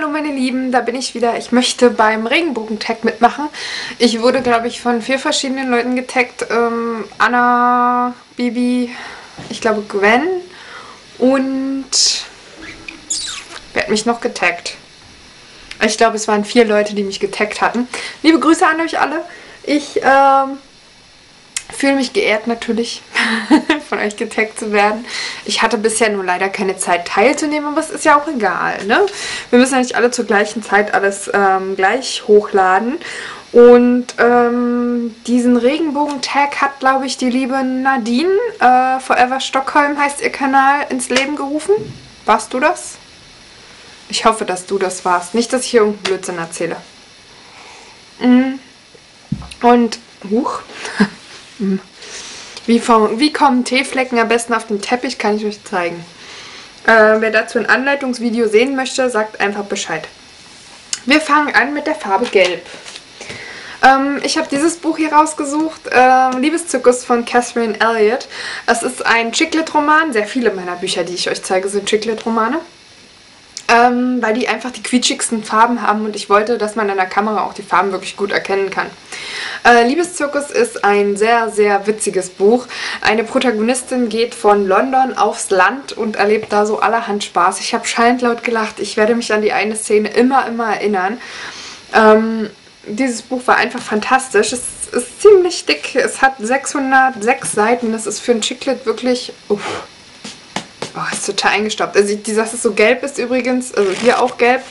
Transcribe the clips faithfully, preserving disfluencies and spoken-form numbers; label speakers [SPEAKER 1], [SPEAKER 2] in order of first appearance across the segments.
[SPEAKER 1] Hallo meine Lieben, da bin ich wieder. Ich möchte beim Regenbogen-Tag mitmachen. Ich wurde, glaube ich, von vier verschiedenen Leuten getaggt. Ähm, Anna, Bibi, ich glaube Gwen und wer hat mich noch getaggt? Ich glaube, es waren vier Leute, die mich getaggt hatten. Liebe Grüße an euch alle. Ich ähm, fühle mich geehrt natürlich, von euch getaggt zu werden. Ich hatte bisher nur leider keine Zeit teilzunehmen, aber es ist ja auch egal, ne? Wir müssen ja nicht alle zur gleichen Zeit alles ähm, gleich hochladen. Und ähm, diesen Regenbogen-Tag hat, glaube ich, die liebe Nadine, äh, Forever Stockholm heißt ihr Kanal, ins Leben gerufen. Warst du das? Ich hoffe, dass du das warst. Nicht, dass ich hier irgendeinen Blödsinn erzähle. Mhm. Und, huch. Wie, vom, wie kommen Teeflecken am besten auf den Teppich, kann ich euch zeigen. Äh, wer dazu ein Anleitungsvideo sehen möchte, sagt einfach Bescheid. Wir fangen an mit der Farbe Gelb. Ähm, ich habe dieses Buch hier rausgesucht, äh, Liebeszirkus von Catherine Elliott. Es ist ein Chick-Lit-Roman. Sehr viele meiner Bücher, die ich euch zeige, sind Chick-Lit-Romane. Ähm, weil die einfach die quietschigsten Farben haben und ich wollte, dass man an der Kamera auch die Farben wirklich gut erkennen kann. Äh, Liebeszirkus ist ein sehr, sehr witziges Buch. Eine Protagonistin geht von London aufs Land und erlebt da so allerhand Spaß. Ich habe schallend laut gelacht. Ich werde mich an die eine Szene immer, immer erinnern. Ähm, dieses Buch war einfach fantastisch. Es ist ziemlich dick. Es hat sechshundertsechs Seiten. Das ist für ein Chick-Lit wirklich... Uff. Oh, ist total eingestaubt. Also, die, dass es so gelb ist übrigens, also hier auch gelb,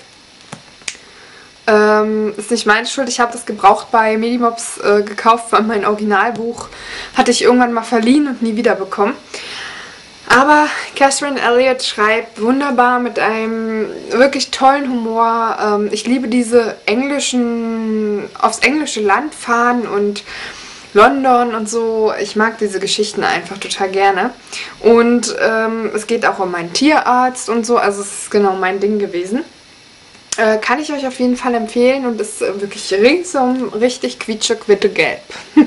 [SPEAKER 1] ähm, ist nicht meine Schuld. Ich habe das gebraucht bei Medimobs äh, gekauft, weil mein Originalbuch hatte ich irgendwann mal verliehen und nie wieder bekommen. Aber Catherine Elliott schreibt wunderbar mit einem wirklich tollen Humor. Ähm, ich liebe diese englischen, aufs englische Land fahren und London und so. Ich mag diese Geschichten einfach total gerne. Und ähm, es geht auch um meinen Tierarzt und so. Also es ist genau mein Ding gewesen. Äh, kann ich euch auf jeden Fall empfehlen und ist äh, wirklich ringsum richtig quietsche-quitte-gelb.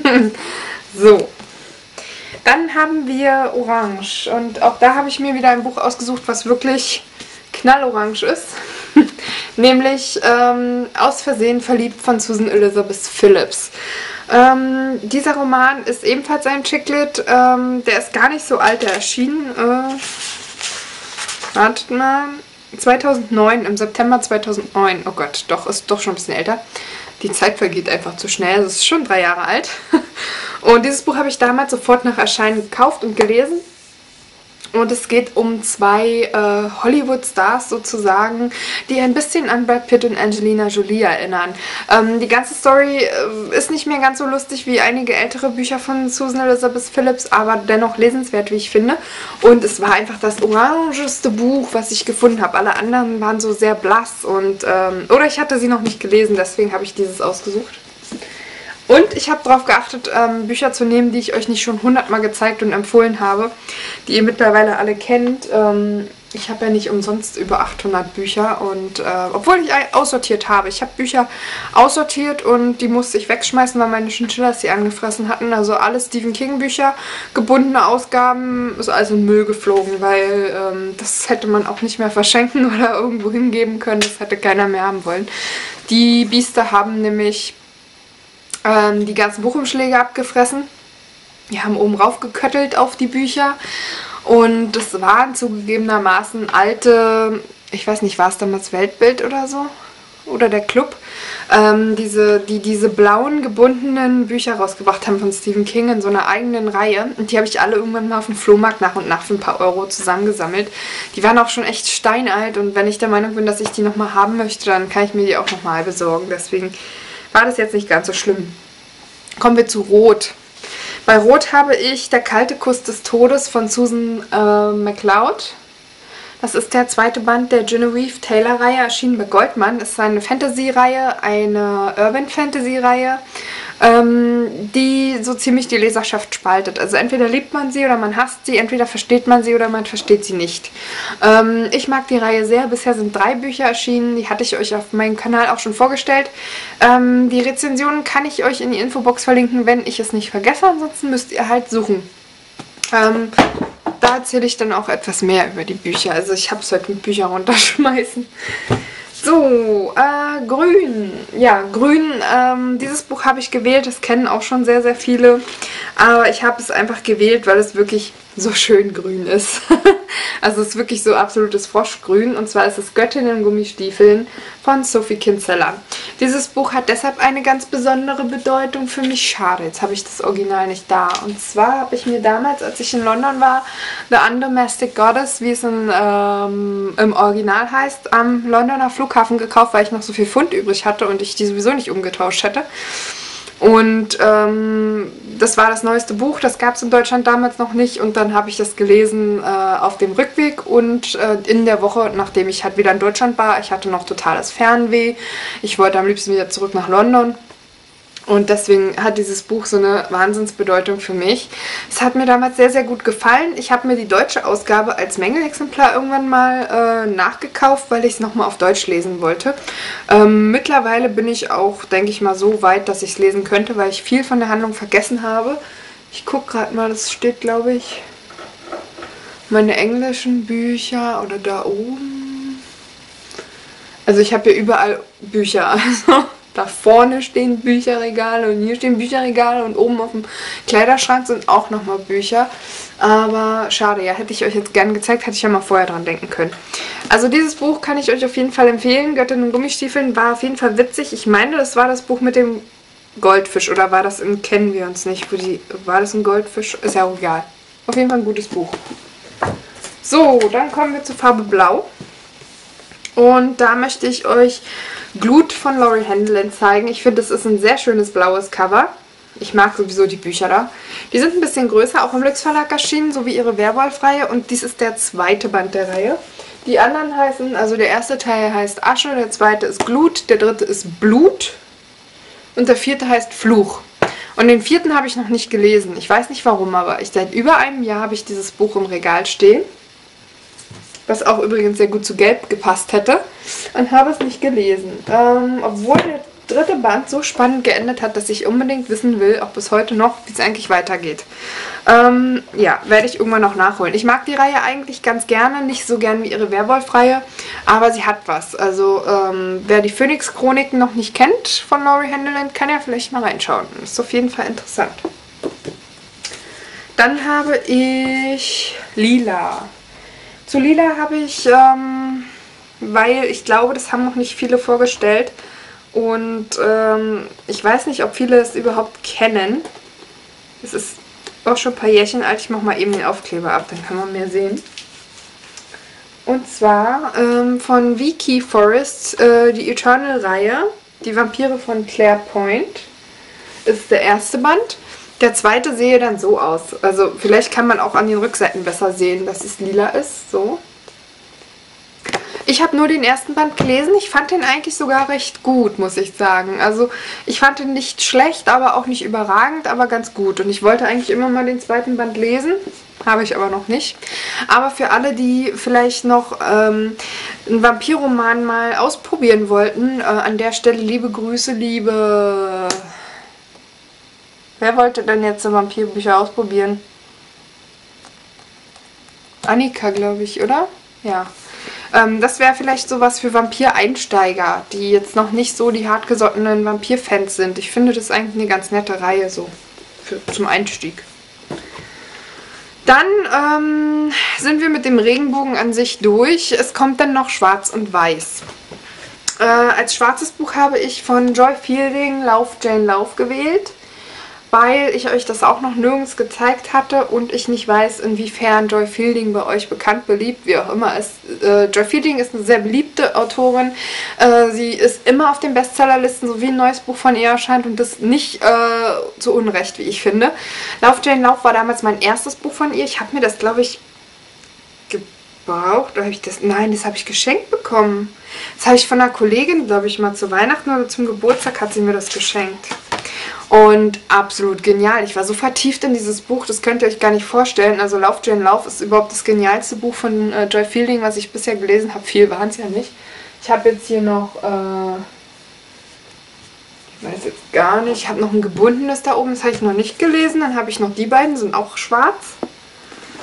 [SPEAKER 1] So. Dann haben wir Orange. Und auch da habe ich mir wieder ein Buch ausgesucht, was wirklich knallorange ist. Nämlich ähm, Aus Versehen verliebt von Susan Elizabeth Phillips. Ähm, dieser Roman ist ebenfalls ein Chick-Lit. Ähm, der ist gar nicht so alt, der erschien. Äh, wartet mal. zweitausendneun, im September zweitausendneun. Oh Gott, doch, ist doch schon ein bisschen älter. Die Zeit vergeht einfach zu schnell. Es ist schon drei Jahre alt. Und dieses Buch habe ich damals sofort nach Erscheinen gekauft und gelesen. Und es geht um zwei äh, Hollywood-Stars sozusagen, die ein bisschen an Brad Pitt und Angelina Jolie erinnern. Ähm, die ganze Story äh, ist nicht mehr ganz so lustig wie einige ältere Bücher von Susan Elizabeth Phillips, aber dennoch lesenswert, wie ich finde. Und es war einfach das orangeste Buch, was ich gefunden habe. Alle anderen waren so sehr blass und ähm, oder ich hatte sie noch nicht gelesen, deswegen habe ich dieses ausgesucht. Und ich habe darauf geachtet, ähm, Bücher zu nehmen, die ich euch nicht schon hundertmal gezeigt und empfohlen habe, die ihr mittlerweile alle kennt. Ähm, ich habe ja nicht umsonst über achthundert Bücher und äh, obwohl ich aussortiert habe. Ich habe Bücher aussortiert und die musste ich wegschmeißen, weil meine Chinchillas sie angefressen hatten. Also alle Stephen King Bücher, gebundene Ausgaben, ist also in Müll geflogen, weil ähm, das hätte man auch nicht mehr verschenken oder irgendwo hingeben können. Das hätte keiner mehr haben wollen. Die Biester haben nämlich ähm, die ganzen Buchumschläge abgefressen. Die haben oben rauf geköttelt auf die Bücher. Und das waren zugegebenermaßen alte, ich weiß nicht, war es damals Weltbild oder so? Oder der Club, ähm, diese, die diese blauen gebundenen Bücher rausgebracht haben von Stephen King in so einer eigenen Reihe. Und die habe ich alle irgendwann mal auf dem Flohmarkt nach und nach für ein paar Euro zusammengesammelt. Die waren auch schon echt steinalt und wenn ich der Meinung bin, dass ich die nochmal haben möchte, dann kann ich mir die auch nochmal besorgen. Deswegen war das jetzt nicht ganz so schlimm. Kommen wir zu Rot. Bei Rot habe ich Der kalte Kuss des Todes von Susan äh, MacLeod. Das ist der zweite Band der Genevieve Taylor-Reihe, erschienen bei Goldman. Das ist eine Fantasy-Reihe, eine Urban-Fantasy-Reihe, ähm, die so ziemlich die Leserschaft spaltet. Also entweder liebt man sie oder man hasst sie, entweder versteht man sie oder man versteht sie nicht. Ähm, ich mag die Reihe sehr. Bisher sind drei Bücher erschienen, die hatte ich euch auf meinem Kanal auch schon vorgestellt. Ähm, die Rezensionen kann ich euch in die Infobox verlinken, wenn ich es nicht vergesse. Ansonsten müsst ihr halt suchen. Ähm, da erzähle ich dann auch etwas mehr über die Bücher. Also ich habe es heute mit Büchern runterschmeißen. So, äh, Grün. Ja, Grün, ähm, dieses Buch habe ich gewählt, das kennen auch schon sehr, sehr viele. Aber ich habe es einfach gewählt, weil es wirklich so schön grün ist. Also es ist wirklich so absolutes Froschgrün. Und zwar ist es Göttin in Gummistiefeln von Sophie Kinsella. Dieses Buch hat deshalb eine ganz besondere Bedeutung für mich. Schade, jetzt habe ich das Original nicht da. Und zwar habe ich mir damals, als ich in London war, The Undomestic Goddess, wie es in, ähm, im Original heißt, am Londoner Flughafen gekauft, weil ich noch so viel Pfund übrig hatte und ich die sowieso nicht umgetauscht hätte. Und ähm, das war das neueste Buch, das gab es in Deutschland damals noch nicht. Und dann habe ich das gelesen äh, auf dem Rückweg und äh, in der Woche, nachdem ich halt wieder in Deutschland war. Ich hatte noch totales Fernweh. Ich wollte am liebsten wieder zurück nach London. Und deswegen hat dieses Buch so eine Wahnsinnsbedeutung für mich. Es hat mir damals sehr, sehr gut gefallen. Ich habe mir die deutsche Ausgabe als Mängelexemplar irgendwann mal äh, nachgekauft, weil ich es nochmal auf Deutsch lesen wollte. Ähm, mittlerweile bin ich auch, denke ich mal, so weit, dass ich es lesen könnte, weil ich viel von der Handlung vergessen habe. Ich gucke gerade mal, das steht, glaube ich, meine englischen Bücher oder da oben. Also ich habe hier überall Bücher, also... Da vorne stehen Bücherregale und hier stehen Bücherregale und oben auf dem Kleiderschrank sind auch nochmal Bücher. Aber schade, ja, hätte ich euch jetzt gerne gezeigt, hätte ich ja mal vorher dran denken können. Also dieses Buch kann ich euch auf jeden Fall empfehlen. Göttin in Gummistiefeln war auf jeden Fall witzig. Ich meine, das war das Buch mit dem Goldfisch oder war das in Kennen wir uns nicht? Wo die, war das ein Goldfisch? Ist ja auch egal. Auf jeden Fall ein gutes Buch. So, dann kommen wir zur Farbe Blau. Und da möchte ich euch Glut von Laurie Handelin zeigen. Ich finde, das ist ein sehr schönes blaues Cover. Ich mag sowieso die Bücher da. Die sind ein bisschen größer, auch im Lüx Verlag erschienen, so wie ihre Werwolf-Reihe. Und dies ist der zweite Band der Reihe. Die anderen heißen, also der erste Teil heißt Asche, der zweite ist Glut, der dritte ist Blut und der vierte heißt Fluch. Und den vierten habe ich noch nicht gelesen. Ich weiß nicht warum, aber ich, seit über einem Jahr habe ich dieses Buch im Regal stehen. Was auch übrigens sehr gut zu Gelb gepasst hätte. Und habe es nicht gelesen. Ähm, obwohl der dritte Band so spannend geendet hat, dass ich unbedingt wissen will, auch bis heute noch, wie es eigentlich weitergeht. Ähm, ja, werde ich irgendwann noch nachholen. Ich mag die Reihe eigentlich ganz gerne. Nicht so gern wie ihre Werwolf-Reihe. Aber sie hat was. Also, ähm, wer die Phoenix-Chroniken noch nicht kennt von Laurie Handelin, kann ja vielleicht mal reinschauen. Ist auf jeden Fall interessant. Dann habe ich Lila. Zu Lila habe ich, ähm, weil ich glaube, das haben noch nicht viele vorgestellt und ähm, ich weiß nicht, ob viele es überhaupt kennen. Es ist auch schon ein paar Jährchen alt, ich mache mal eben den Aufkleber ab, dann kann man mehr sehen. Und zwar ähm, von Vicky Forrest, äh, die Eternal-Reihe, die Vampire von Claire Point, ist der erste Band. Der zweite sehe dann so aus. Also vielleicht kann man auch an den Rückseiten besser sehen, dass es lila ist. So. Ich habe nur den ersten Band gelesen. Ich fand den eigentlich sogar recht gut, muss ich sagen. Also ich fand ihn nicht schlecht, aber auch nicht überragend, aber ganz gut. Und ich wollte eigentlich immer mal den zweiten Band lesen. Habe ich aber noch nicht. Aber für alle, die vielleicht noch ähm, einen Vampirroman mal ausprobieren wollten, äh, an der Stelle liebe Grüße, liebe... Wer wollte denn jetzt so Vampirbücher ausprobieren? Annika, glaube ich, oder? Ja. Ähm, das wäre vielleicht sowas für Vampir-Einsteiger, die jetzt noch nicht so die hartgesottenen Vampir-Fans sind. Ich finde das eigentlich eine ganz nette Reihe so für, zum Einstieg. Dann ähm, sind wir mit dem Regenbogen an sich durch. Es kommt dann noch Schwarz und Weiß. Äh, als schwarzes Buch habe ich von Joy Fielding Lauf, Jane Lauf gewählt, weil ich euch das auch noch nirgends gezeigt hatte und ich nicht weiß, inwiefern Joy Fielding bei euch bekannt, beliebt, wie auch immer ist. Äh, Joy Fielding ist eine sehr beliebte Autorin. Äh, sie ist immer auf den Bestsellerlisten, so wie ein neues Buch von ihr erscheint und das nicht äh, zu Unrecht, wie ich finde. Lauf, Jane Lauf war damals mein erstes Buch von ihr. Ich habe mir das, glaube ich, gebraucht. Oder habe ich das? Nein, das habe ich geschenkt bekommen. Das habe ich von einer Kollegin, glaube ich, mal zu Weihnachten oder zum Geburtstag hat sie mir das geschenkt. Und absolut genial. Ich war so vertieft in dieses Buch, das könnt ihr euch gar nicht vorstellen. Also Lauf, Jane Lauf ist überhaupt das genialste Buch von äh, Joy Fielding, was ich bisher gelesen habe. Viel waren es ja nicht. Ich habe jetzt hier noch, äh, ich weiß jetzt gar nicht, ich habe noch ein gebundenes da oben, das habe ich noch nicht gelesen. Dann habe ich noch die beiden, sind auch schwarz.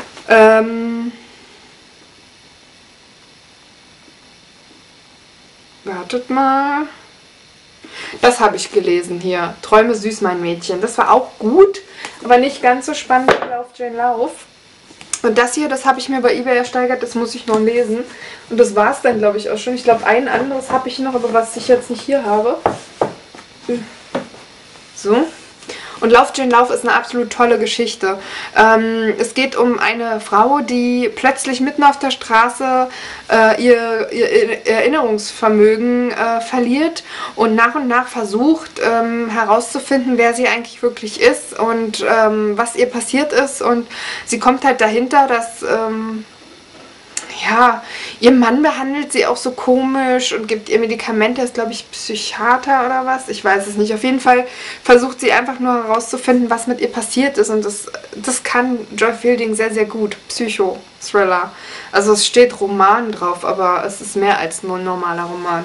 [SPEAKER 1] Ähm... Wartet mal. Das habe ich gelesen hier. Träume süß, mein Mädchen. Das war auch gut, aber nicht ganz so spannend wie Lauf, Jane, Lauf. Und das hier, das habe ich mir bei eBay ersteigert, das muss ich noch lesen. Und das war es dann, glaube ich, auch schon. Ich glaube, ein anderes habe ich noch, aber was ich jetzt nicht hier habe. So. Und Lauf, Jane, Lauf ist eine absolut tolle Geschichte. Ähm, es geht um eine Frau, die plötzlich mitten auf der Straße äh, ihr, ihr Erinnerungsvermögen äh, verliert und nach und nach versucht ähm, herauszufinden, wer sie eigentlich wirklich ist und ähm, was ihr passiert ist. Und sie kommt halt dahinter, dass... Ähm, ja, ihr Mann behandelt sie auch so komisch und gibt ihr Medikamente, ist glaube ich Psychiater oder was, ich weiß es nicht. Auf jeden Fall versucht sie einfach nur herauszufinden, was mit ihr passiert ist und das, das kann Joy Fielding sehr, sehr gut. Psycho-Thriller. Also es steht Roman drauf, aber es ist mehr als nur ein normaler Roman.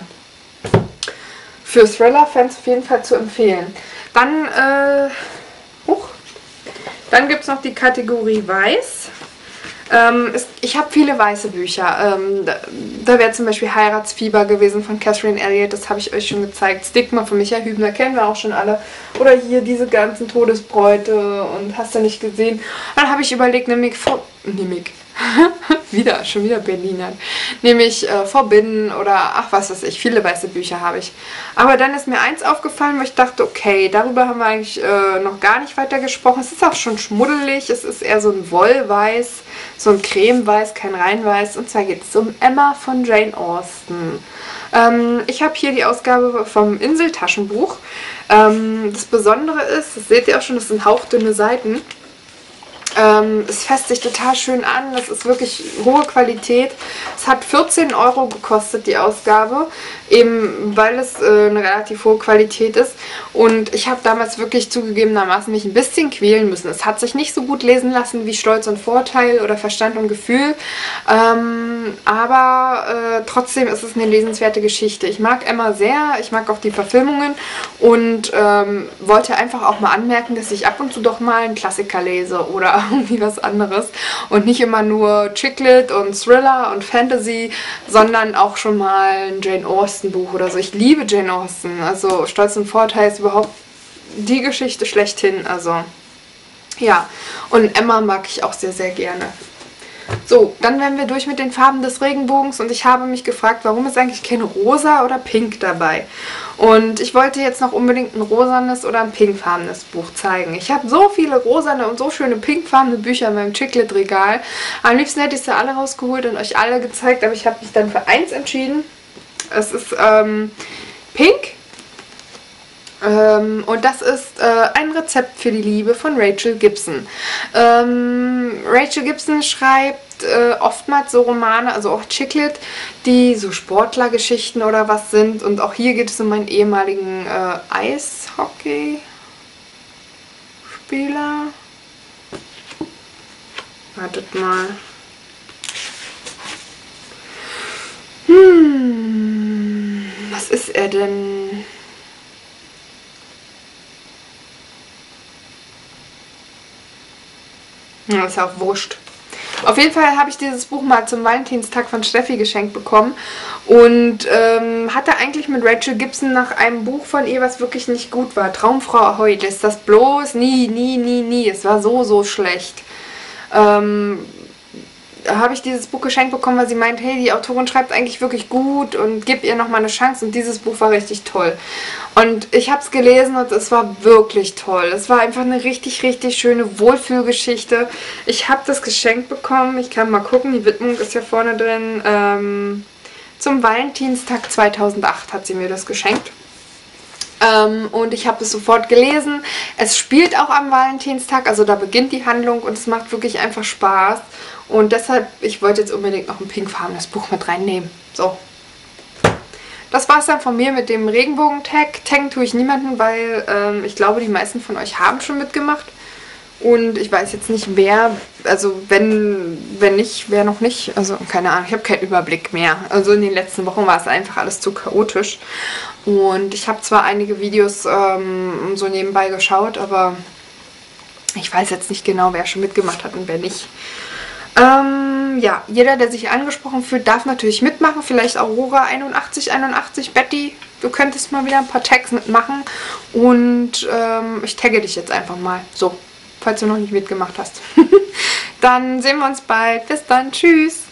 [SPEAKER 1] Für Thriller-Fans auf jeden Fall zu empfehlen. Dann, äh, huch, dann gibt es noch die Kategorie Weiß. Ähm, es, ich habe viele weiße Bücher. Ähm, da da wäre zum Beispiel Heiratsfieber gewesen von Catherine Elliott, das habe ich euch schon gezeigt. Stigma von Michael Hübner kennen wir auch schon alle. Oder hier diese ganzen Todesbräute und hast du nicht gesehen. Dann habe ich überlegt, nämlich vor... Nämlich... wieder, schon wieder Berliner. Nämlich äh, Forbidden oder ach was weiß ich, viele weiße Bücher habe ich. Aber dann ist mir eins aufgefallen, wo ich dachte, okay, darüber haben wir eigentlich äh, noch gar nicht weiter gesprochen. Es ist auch schon schmuddelig, es ist eher so ein Wollweiß, so ein Cremeweiß, kein Reinweiß. Und zwar geht es um Emma von Jane Austen. Ähm, ich habe hier die Ausgabe vom Inseltaschenbuch. Ähm, das Besondere ist, das seht ihr auch schon, das sind hauchdünne Seiten. Ähm, es fasst sich total schön an, das ist wirklich hohe Qualität. Es hat vierzehn Euro gekostet, die Ausgabe, eben weil es äh, eine relativ hohe Qualität ist. Und ich habe damals wirklich zugegebenermaßen mich ein bisschen quälen müssen. Es hat sich nicht so gut lesen lassen wie Stolz und Vorteil oder Verstand und Gefühl, ähm, aber äh, trotzdem ist es eine lesenswerte Geschichte. Ich mag Emma sehr, ich mag auch die Verfilmungen und ähm, wollte einfach auch mal anmerken, dass ich ab und zu doch mal einen Klassiker lese oder irgendwie was anderes und nicht immer nur Chicklit und Thriller und Fantasy, sondern auch schon mal ein Jane Austen Buch oder so. Ich liebe Jane Austen, also Stolz und Vorteil ist überhaupt die Geschichte schlechthin, also ja, und Emma mag ich auch sehr, sehr gerne. So, dann wären wir durch mit den Farben des Regenbogens und ich habe mich gefragt, warum ist eigentlich kein Rosa oder Pink dabei? Und ich wollte jetzt noch unbedingt ein rosanes oder ein pinkfarbenes Buch zeigen. Ich habe so viele rosane und so schöne pinkfarbene Bücher in meinem Chicklit-Regal. Am liebsten hätte ich sie alle rausgeholt und euch alle gezeigt, aber ich habe mich dann für eins entschieden. Es ist ähm, pink. Ähm, und das ist äh, ein Rezept für die Liebe von Rachel Gibson. Ähm, Rachel Gibson schreibt äh, oftmals so Romane, also auch Chicklit, die so Sportlergeschichten oder was sind. Und auch hier geht es um meinen ehemaligen äh, Eishockey-Spieler. Wartet mal. Hm, was ist er denn? Ja, ist ja auch wurscht. Auf jeden Fall habe ich dieses Buch mal zum Valentinstag von Steffi geschenkt bekommen und ähm, hatte eigentlich mit Rachel Gibson nach einem Buch von ihr, was wirklich nicht gut war. Traumfrau Ahoy, lässt das bloß nie, nie, nie, nie. Es war so, so schlecht. Ähm, da habe ich dieses Buch geschenkt bekommen, weil sie meint, hey, die Autorin schreibt eigentlich wirklich gut und gib ihr nochmal eine Chance. Und dieses Buch war richtig toll. Und ich habe es gelesen und es war wirklich toll. Es war einfach eine richtig, richtig schöne Wohlfühlgeschichte. Ich habe das geschenkt bekommen. Ich kann mal gucken, die Widmung ist ja vorne drin. Ähm, zum Valentinstag zweitausendacht hat sie mir das geschenkt. Ähm, und ich habe es sofort gelesen. Es spielt auch am Valentinstag, also da beginnt die Handlung und es macht wirklich einfach Spaß. Und deshalb, ich wollte jetzt unbedingt noch ein pinkfarbenes Buch mit reinnehmen. So. Das war es dann von mir mit dem Regenbogen-Tag. Taggen tue ich niemanden, weil ähm, ich glaube, die meisten von euch haben schon mitgemacht. Und ich weiß jetzt nicht, wer, also wenn, wenn nicht, wer noch nicht. Also keine Ahnung, ich habe keinen Überblick mehr. Also in den letzten Wochen war es einfach alles zu chaotisch. Und ich habe zwar einige Videos ähm, so nebenbei geschaut, aber ich weiß jetzt nicht genau, wer schon mitgemacht hat und wer nicht. Ähm, Ähm, ja, jeder, der sich angesprochen fühlt, darf natürlich mitmachen. Vielleicht Aurora einundachtzig einundachtzig, Betty, du könntest mal wieder ein paar Tags mitmachen. Und ähm, ich tagge dich jetzt einfach mal. So, falls du noch nicht mitgemacht hast. Dann sehen wir uns bald. Bis dann. Tschüss.